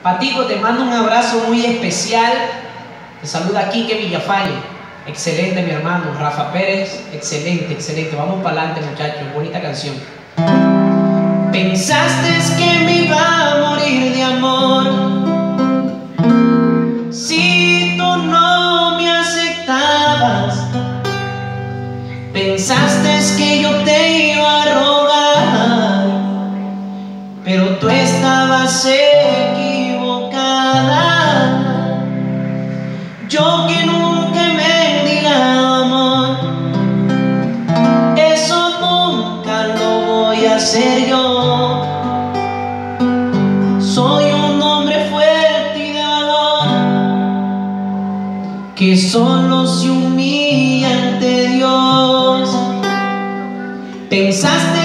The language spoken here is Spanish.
Patico, te mando un abrazo muy especial. Te saluda Quique Villafañe. Excelente, mi hermano. Rafa Pérez, excelente, excelente. Vamos para adelante, muchachos. Bonita canción. Pensaste que me iba a morir de amor si tú no me aceptabas. Pensaste que yo te iba a rogar, pero tú estabas equivocada. Yo que nunca he mendigado amor, eso nunca lo voy a hacer yo. Soy un hombre fuerte y de valor, que solo se humilla ante Dios. Pensaste